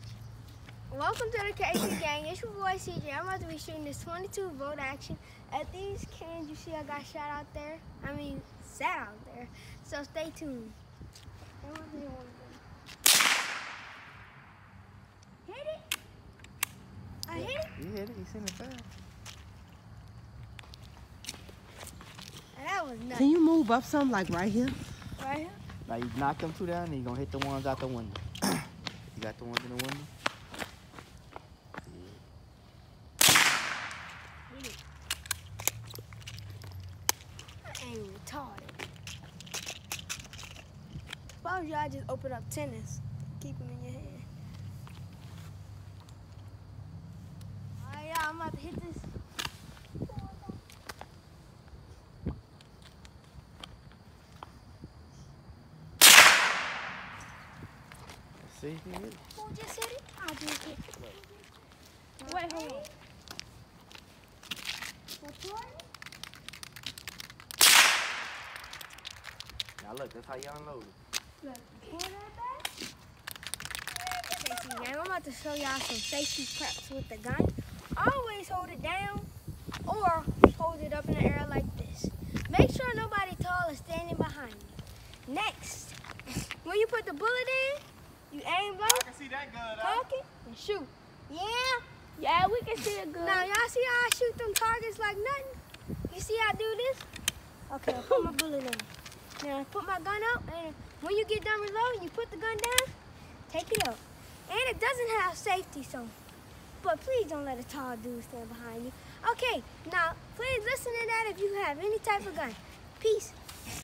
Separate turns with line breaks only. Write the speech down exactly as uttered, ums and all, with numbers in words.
action.
Welcome to the KCganggg. It's your boy C J. I'm about to be shooting this twenty-two volt action at these cans you see I got shot out there. I mean, sat out there. So stay tuned. Hit it? I hit it?
You hit it. You seen it fast.
And that was nuts.
Can you move up some, like right here?
Right here?
Now you knock them two down, and you're gonna hit the ones out the window. You got the ones in the window?
Hit it. I ain't retarded. If I was you, I'd just open up tennis. Keep them in your hand. Alright, yeah, I'm about to hit this.
See, you hit it.
Who just hit it? I just hit it. Wait, hold on.
Now look, that's how you unload it.
Look, hold that back. KCganggg, I'm about to show y'all some safety preps with the gun. Always hold it down or hold it up in the air like this. Make sure nobody tall is standing behind you. Next, when you put the bullet in, you aim low,
I can see that good, huh?
cock it, and shoot. Yeah? Yeah, we can see it good. Now, y'all see how I shoot them targets like nothing? You see how I do this? Okay, I'll put my bullet in. Now, I put my gun out, and when you get done reloading, you put the gun down, take it up. And it doesn't have safety, so, but please don't let a tall dude stand behind you. Okay, now, please listen to that if you have any type of gun. Peace.